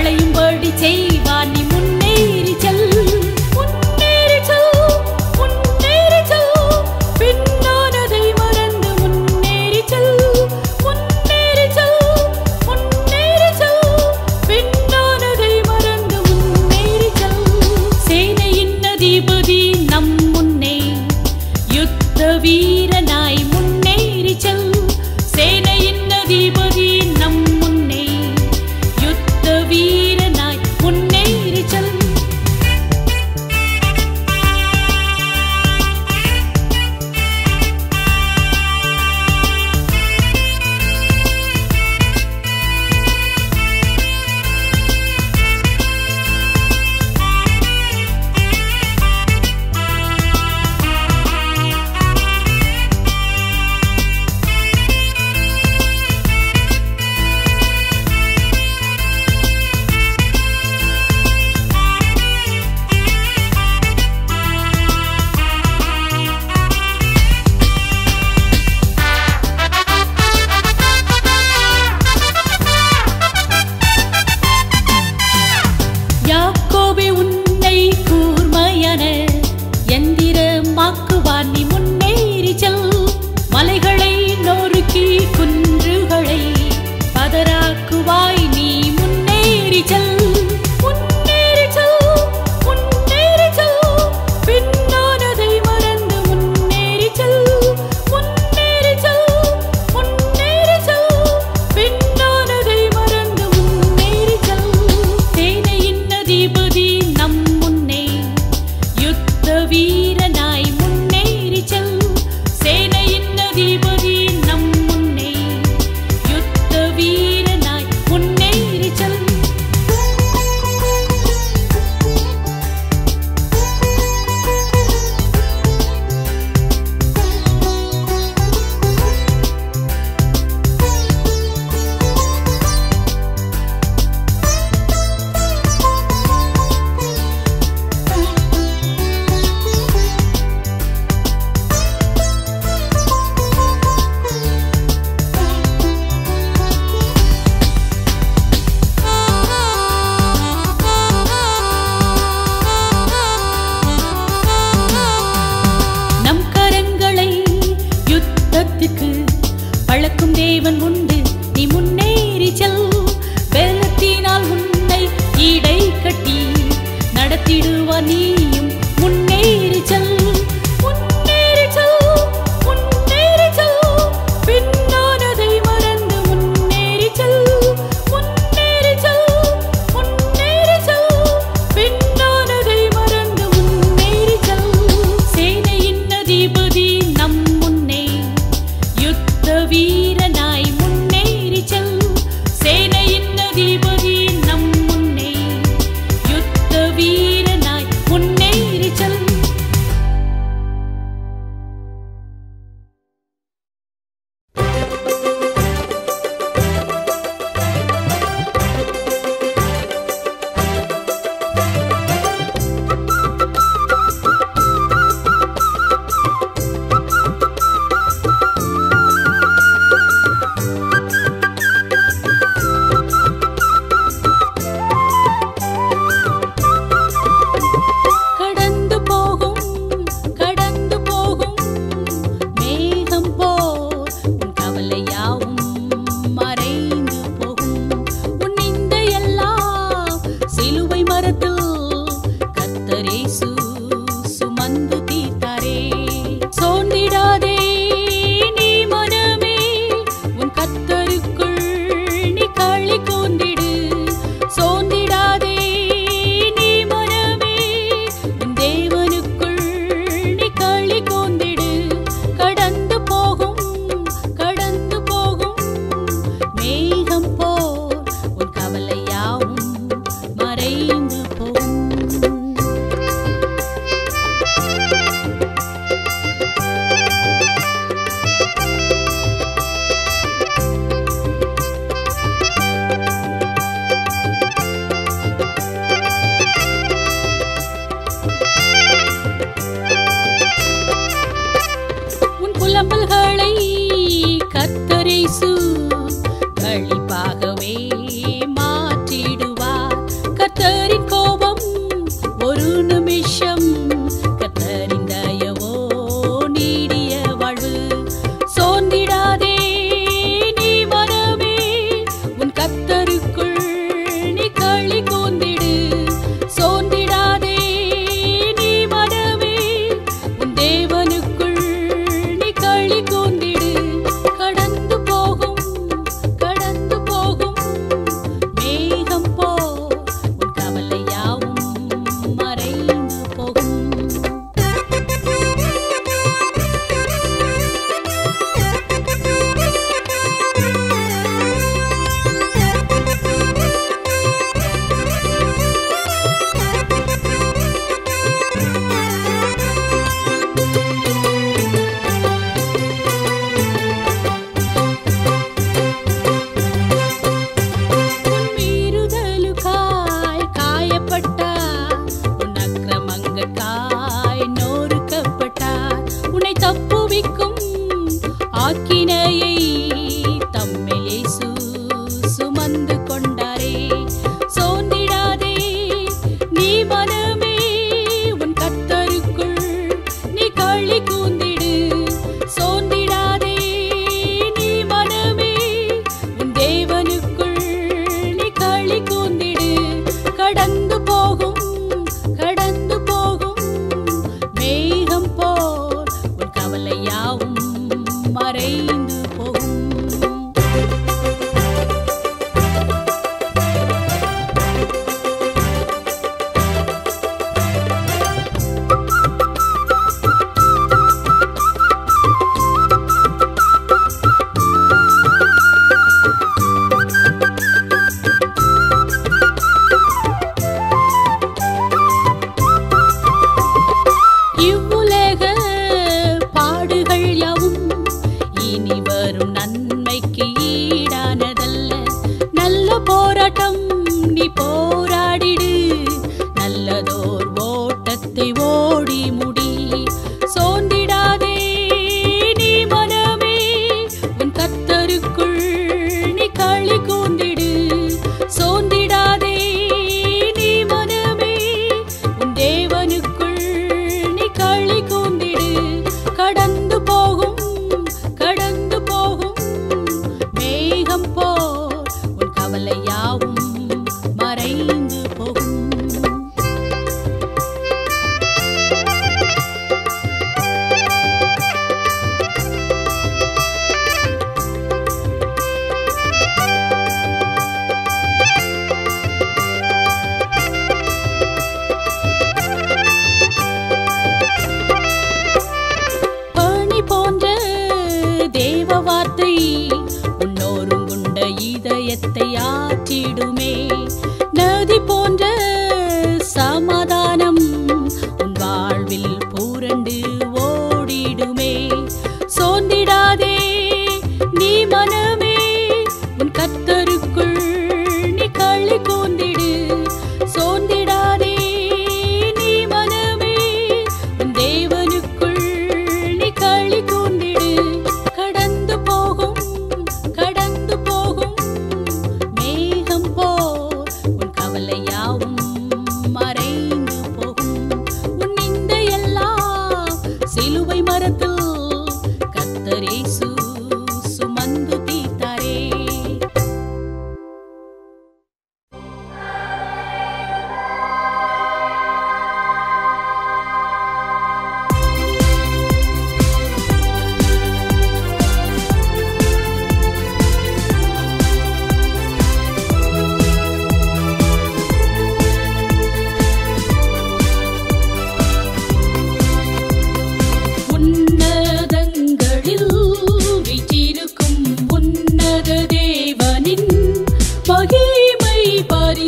வளையும்படி செய்வார் நீ முன்னேறி செல் முன்னேறி செல் முன்னேறி செல் பின்னானதை மறந்து முன்னேறி செல் முன்னேறி செல் முன்னேறி செல் பின்னானதை மறந்து முன்னேறி செல் சேனையின் அதிபதி நம் முன்னே யுத்த வீரனாய் முன்னேறி செல் சேனையின் அதிபதி நம் முன்னே யுத்த வீரனாய் முன்னேறி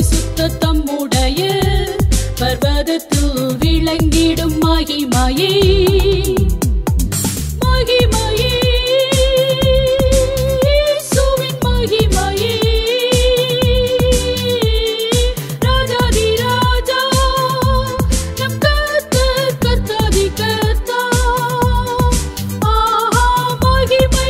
பரிசுத்த தம்முடைய பர்வதத்தில் விளங்கிடும் மகிமையே மகிமையே இயேசுவின் மகிமையே ராஜாதி ராஜா நம் கர்த்தர் கர்த்தாதி கர்த்தா ஆஹா மகிமை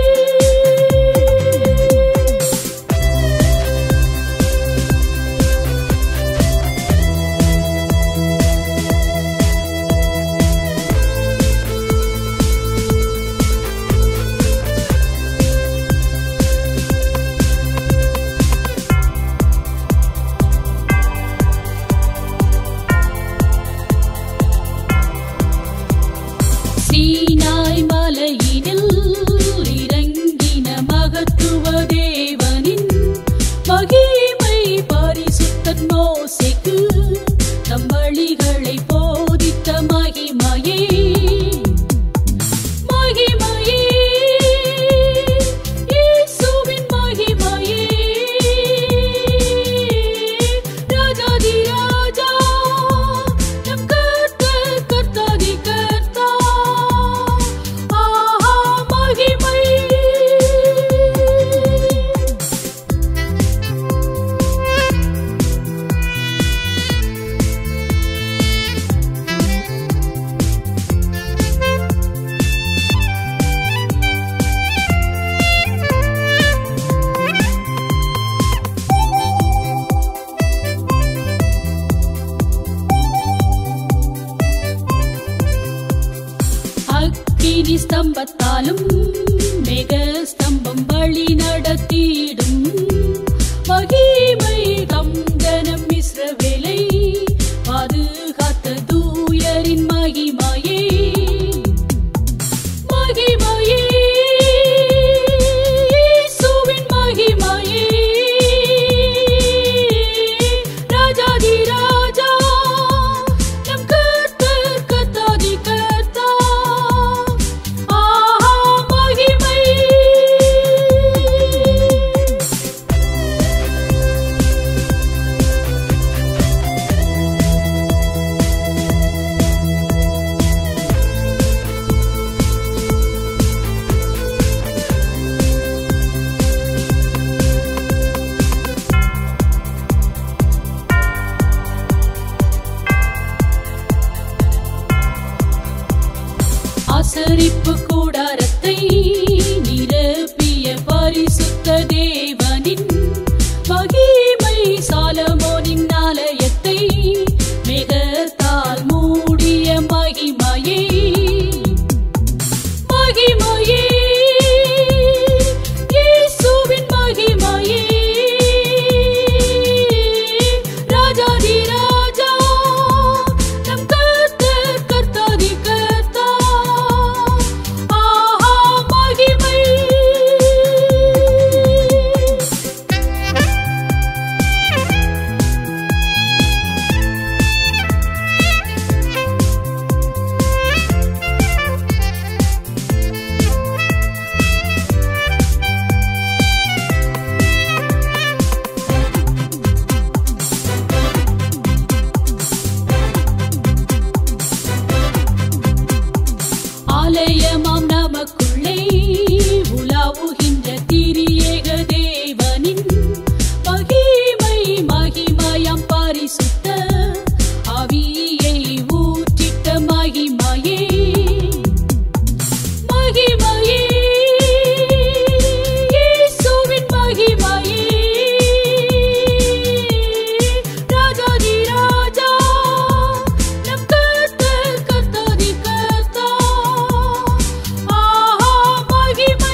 சீனாய் மலையினில் இறங்கின மகத்துவ தேவனின் மகிமை பரிசுத்தர் மோசேக்கு தம் வழிகளை போதித்த மகிமையே மகிமையே இயேசுவின் மகிமையே ராஜாதி ராஜா நம் கர்த்தர் கர்த்தாதி கர்த்தா ஆஹா மகிமை அக்கினி ஸ்தம்பத்தாலும் மேக ஸ்தம்பம் வழி நடத்திடும் மகிமை கந்தனம் இஸ்ரவேலை பாதுகாத்த தூயரின் மகிமையே மகிமையே இயேசுவின் மகிமையே ராஜாதி ராஜா நம் கர்த்தர் கர்த்தாதி கர்த்தா ஆஹா மகிமை ஆசரிப்பு கூடாரத்தை நிரப்பிய பரிசுத்த தேவனின் மகிமை சாலமோனின் ஆலயத்தை மேகத்தால் மூடிய மகிமையே மகிமையே இயேசுவின் மகிமையே ராஜாதி ராஜா நம் கர்த்தர் கர்த்தாதி கர்த்தா ஆஹா மகிமை ஆலயமாம் நமக்குள்ளே உலாவுகின்ற திரியேக தேவனின் மகிமை மகிமையாம் பரிசுத்த ஆவியை ஊற்றிட்ட மகிமையே மகிமையே இயேசுவின் மகிமையே ராஜாதி ராஜா நம் கர்த்தர் கர்த்தாதி கர்த்தா ஆஹா மகிமை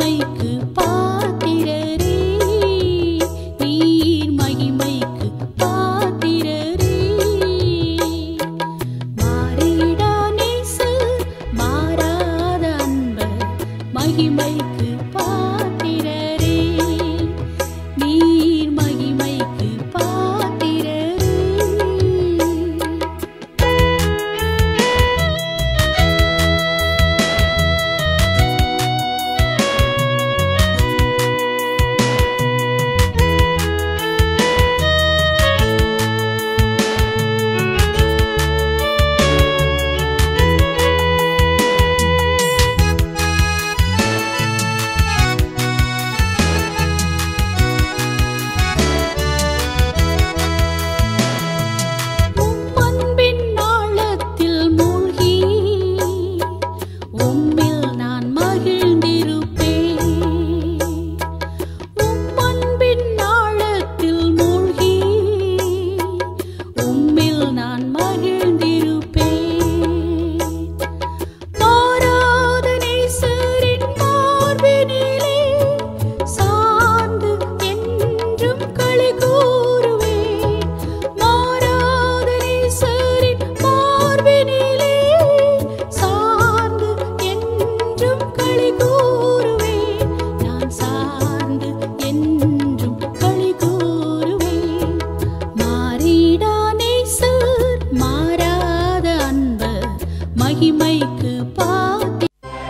மகிமைக்கு பாத்திரரே, நீர் மகிமைக்கு பாத்திரரே. மாறிடா நேசர், மாறாத அன்பர், மகிமைக்கு பாத்திரரே, நீர் மகிமைக்கு பாத்திரரே. மகிமைக்கு பாத்திரரே.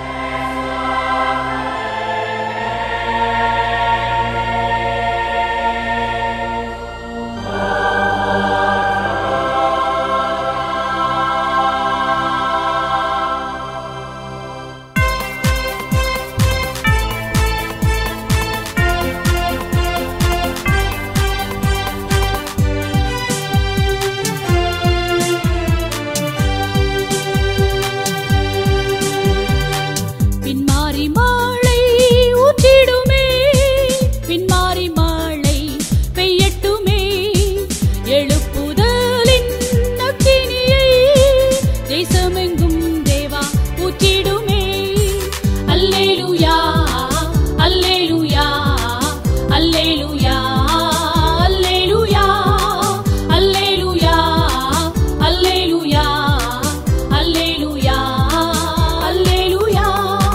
பின்மாறி மாலை ஊற்றிடுமே, பின்மாறி மாலை பெய்யட்டுமே, எழுப்புதலின் அக்கினியை தேசமெங்கும் தேவா ஊற்றிடுமே. அல்லேலூயா அல்லேலூயா அல்லேலூயா அல்லேலூயா அல்லேலூயா அல்லேலூயா அல்லேலூயா அல்லேலூயா.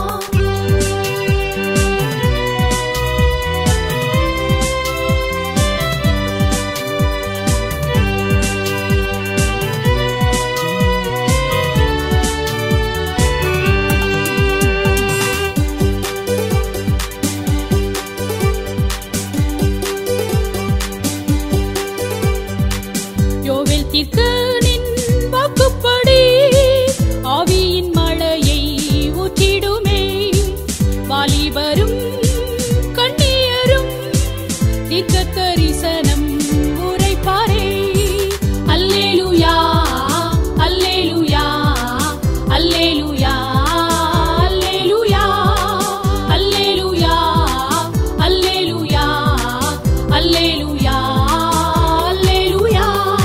யோவேல் தீர்க்கனின் வாக்குப்படி ஆவியின் மழையை ஊற்றிடுமே, வாலிபரும் கண்ணியரும் தீர்க்க தரிசனம் உரைப்பாரே. அல்லேலூயா அல்லேலூயா அல்லேலூயா அல்லேலூயா அல்லேலூயா அல்லேலூயா அல்லேலூயா அல்லேலூயா.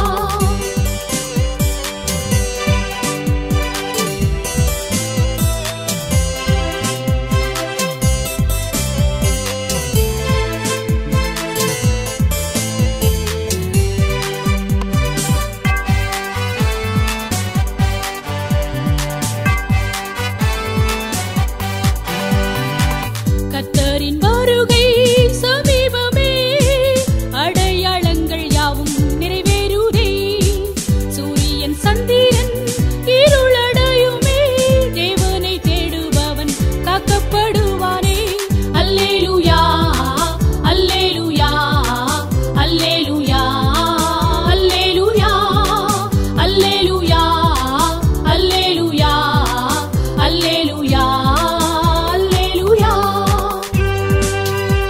கர்த்தரின் வருகை சமீபமே, அடையாளங்கள் யாவும் நிறைவேறுதே. சூரியன் சந்திரன் இருளடையுமே, தேவனை தேடுபவன் காக்கப்படுவானே. அல்லேலூயா அல்லேலூயா அல்லேலூயா அல்லேலூயா அல்லேலூயா அல்லேலூயா அல்லேலூயா அல்லேலூயா.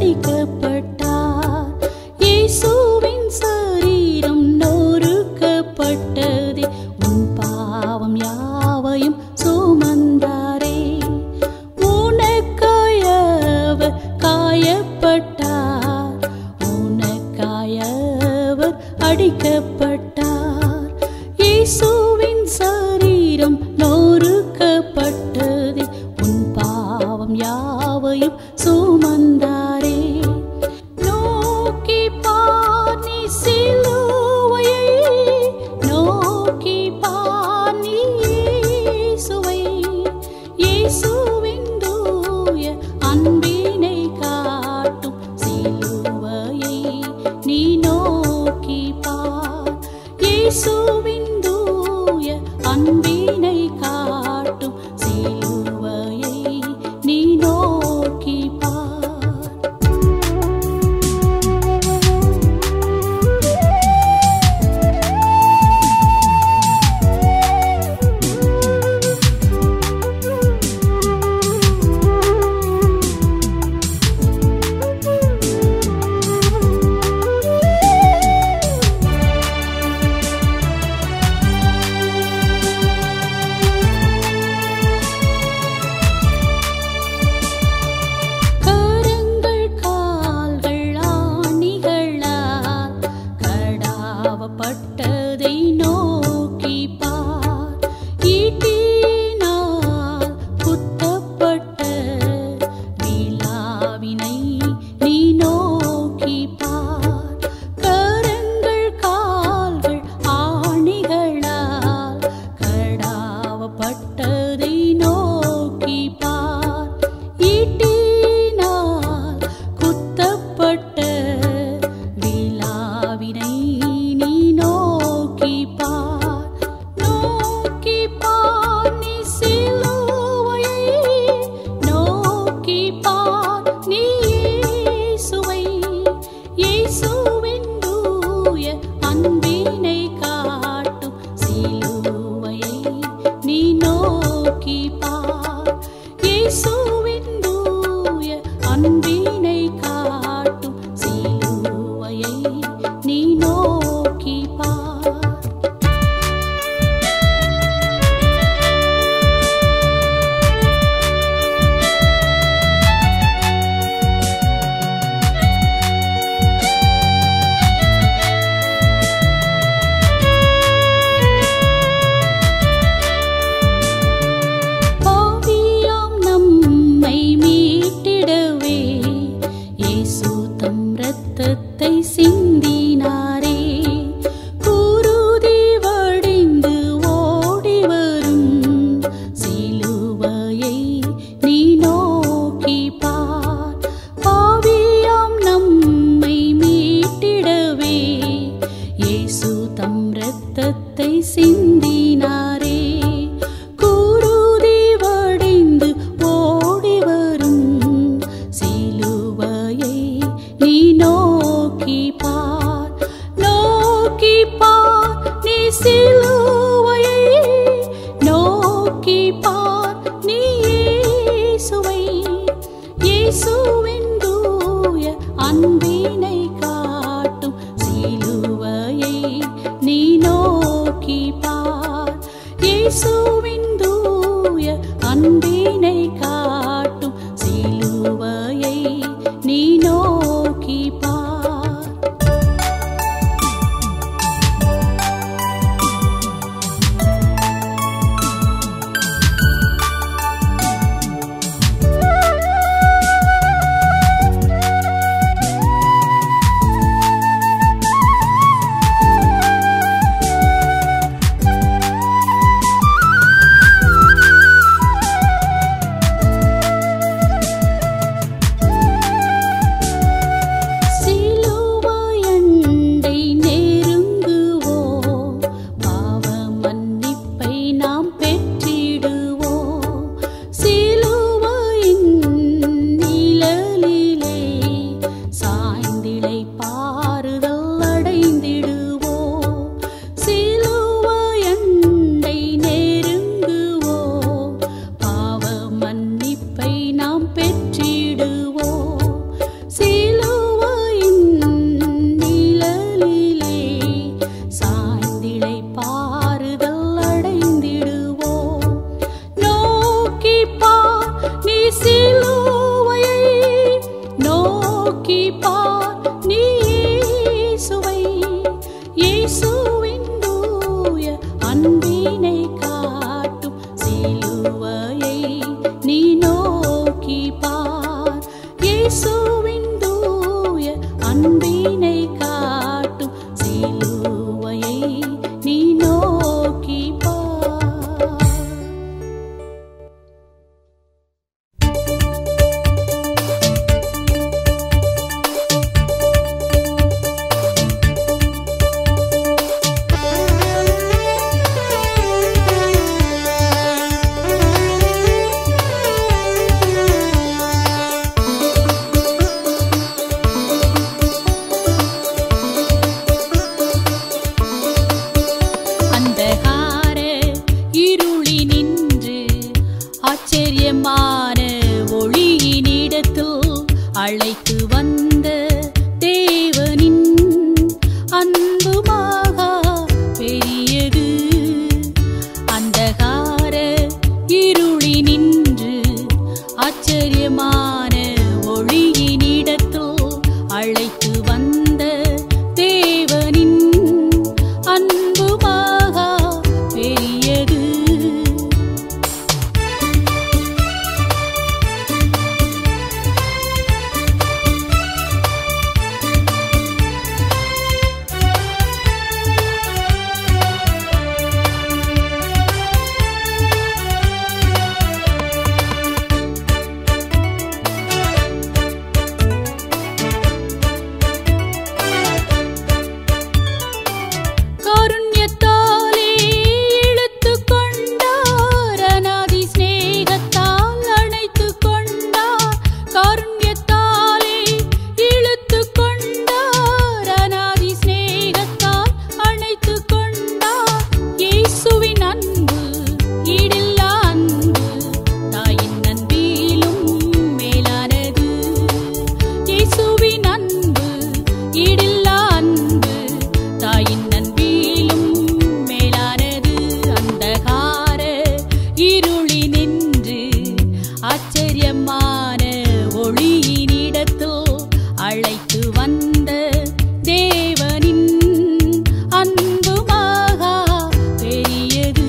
அடிக்கப்பட்டார். இயேசுவின் சரீரம் நொறுக்கப்பட்டதே, உன் பாவம் யாவையும் சுமந்தாரே. உனக்காய் அவர் காயப்பட்டார், உனக்காய் அவர் அடிக்கப்பட்டார். இயேசுவின் சரீரம் நொறுக்கப்பட்டதே, உன் பாவம் யாவையும் சுமந்தாரே. நோக்கி பார் நீ சிலுவையை, நோக்கி பார் நீ இயேசுவை. இயேசுவின் தூய அன்பினை காட்டும் சிலுவையை நீ நோக்கி பார். இயேசுவின் தூய அன்பினை காட்டும் சிலுவையை நீ நோக்கி பார். கரங்கள் கால்கள் ஆணிகளால் கடாவப்பட்டதை நோக்கி பார். ஈட்டினால் குத்தப்பட்ட விலாவினை நீ நோக்கி பார். கரங்கள் கால்கள் ஆணிகளால் கடாவப்பட்டதை நோக்கி பார். ஈட்டினால் குத்தப்பட்ட விலாவினை நீ நோக்கி பார். நோக்கி பார் நீ சிலுவையை, நோக்கி பார் நீ இயேசுவை. இயேசுவின் தூய அன்பினை காட்டும் சிலுவையை நீ நோக்கி பார். இயேசுவின் தூய அன்பினை காட்டும் சிலுவையை நீ நோக்கி பார். பாவியாம் நம்மை மீட்டிடவே இயேசு தம் இரத்தத்தை சிந்தினாரே. குருதி வடிந்து ஓடி வரும் சிலுவையை நீ நோக்கி பார். பாவியாம் நம்மை மீட்டிடவே இயேசு தம் இரத்தத்தை சிந்தினாரே. குருதி வடிந்து ஓடி வரும் சிலுவையை நீ நோக்கி பார். நோக்கி பார் நீ சிலுவையை, நோக்கி பார் நீ இயேசுவை. இயேசுவின் தூய அன்பினை காட்டும் சிலுவையை நீ நோக்கி பார். இயேசுவின் தூய அன்பினை காட்டும் சிலுவையை 你 நோக்கி பார். அன்பினை காட்டும் சிலுவையை நீ நோக்கி பார். ஆச்சரியமான ஒளியினிடத்தில் அழைத்து வந்த தேவனின் அன்புமாக பெரியது. அந்தகார இருளினின்று ஆச்சரியமான ஒளியினிடத்தில் அழைத்து வந்த தேவனின் அன்புமாக பெரியது. ஆச்சரியமான ஒளியினிடத்தில் அழைத்து வந்த தேவனின் அன்புமாக பெரியது.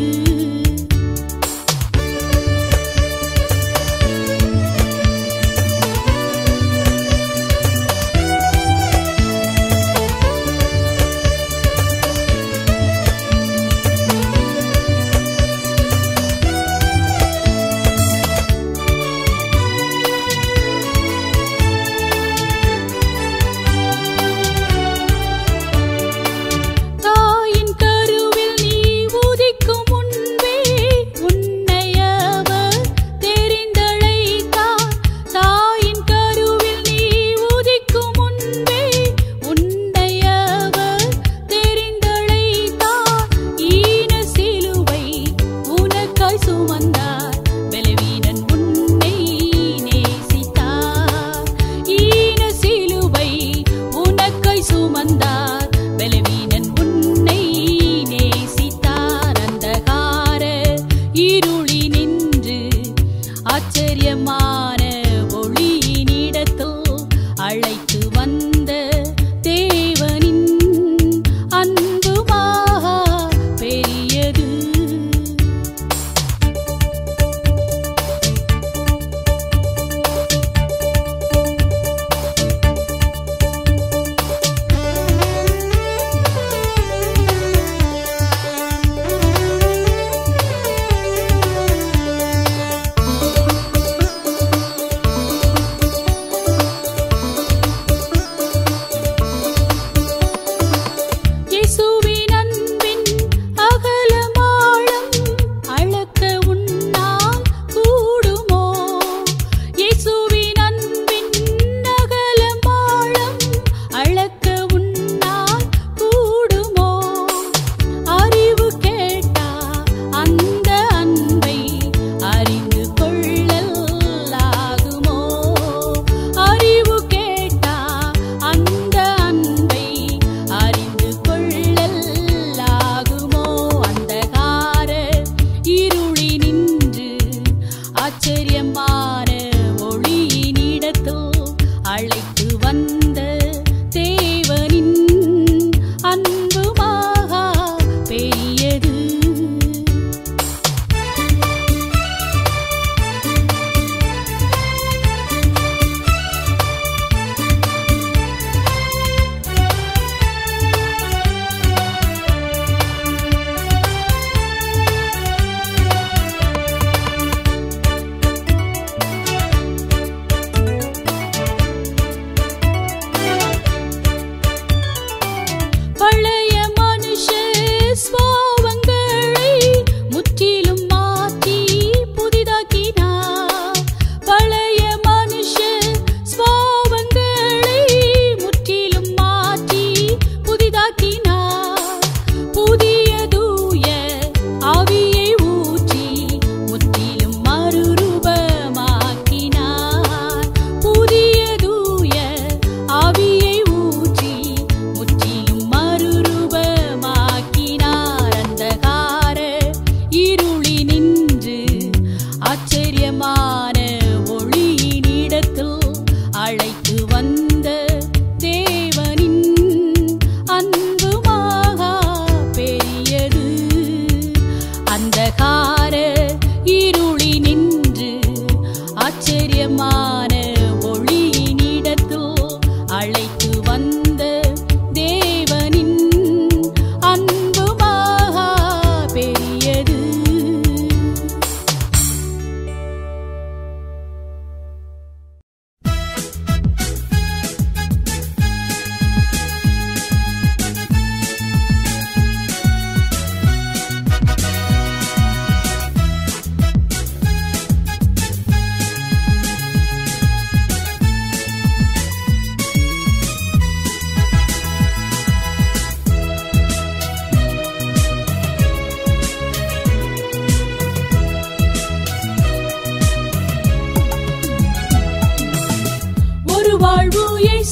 ஆச்சரியமான ஒளியினிடத்தில் அழைத்து வந்த தேவனின் அன்புமாக பெரியது.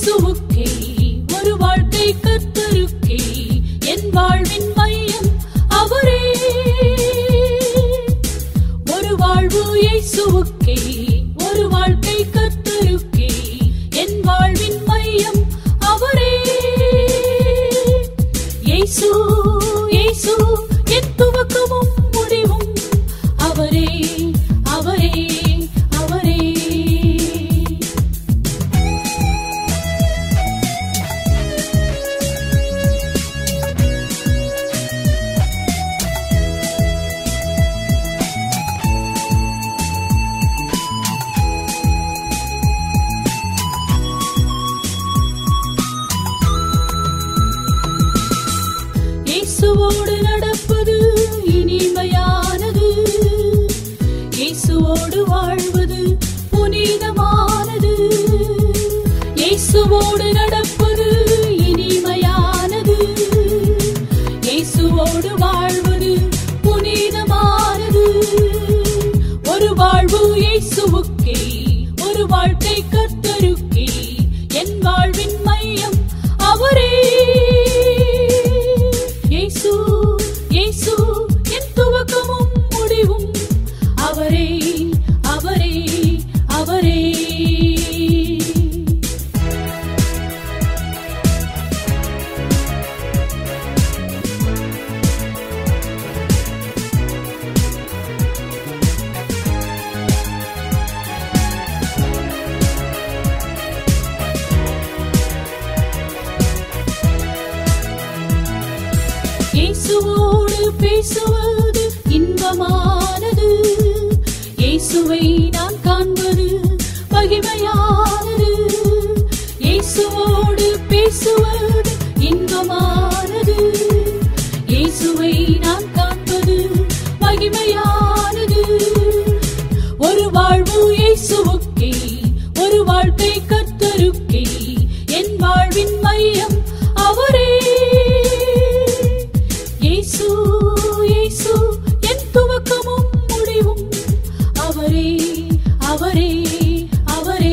இயேசுவுக்கே ஒரு வாழ்க்கை கர்த்தருக்கே என் வாழ்வின் மையம் அவரே. ஒரு வாழ்வு இயேசுவுக்கே ஒரு வாழ்க்கை கர்த்தருக்கே என் வாழ்வின் மையம் அவரே. இயேசு இயேசு என் துவக்கமும் முடிவும் அவரே அவரே அவரே. இயேசுவோடு நடப்பது இனிமையானது, இயேசுவோடு வாழ்வது புனிதமானது. இயேசுவோடு நடப்பது இனிமையானது, இயேசுவோடு வாழ்வது புனிதமானது. ஒரு வாழ்வு இயேசுவுக்கே ஒரு வாழ்க்கை கர்த்தருக்கே என் வாழ்வின் மையம் அவரே. இயேசு இயேசு என் துவக்கமும் முடிவும் அவரே அவரே அவரே. இயேசுவோடு பேசுவது இன்பமானது, இயேசுவை நான் காண்பது மகிமையானது. இயேசுவோடு பேசுவது இன்பமானது, இயேசுவை நான் காண்பது மகிமையானது. ஒரு வாழ்வு இயேசுவுக்கே ஒரு வாழ்க்கை கர்த்தருக்கே என் வாழ்வின் மையம் அவரே. இயேசு இயேசு என் துவக்கமும் முடிவும் அவரே அவரே அவரே.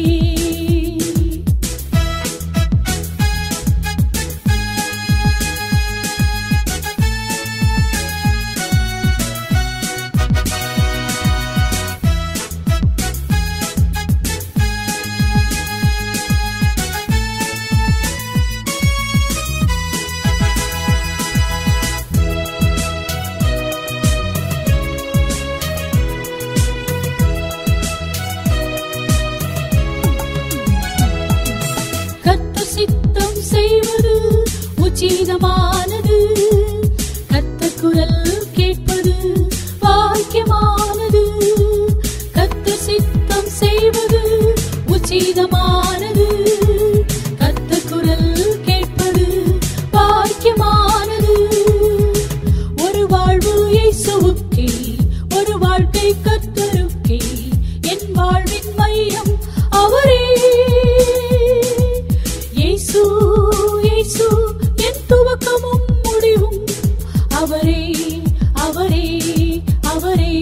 சித்தம் செய்வது உச்சிதமானது, கர்த்தர் குரல் கேட்பது பாக்கியமானது. கர்த்தர் சித்தம் செய்வது உச்சிதமானது, கர்த்தர் குரல் கேட்பது பாக்கியமானது. ஒரு வாழ்வு இயேசுவுக்கே ஒரு வாழ்க்கை கர்த்தருக்கே என் வாழ்வின் மையம் அவரே. இயேசு இயேசு என் துவக்கமும் முடிவும் அவரே அவரே அவரே.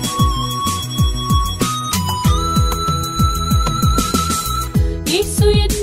இயேசு என்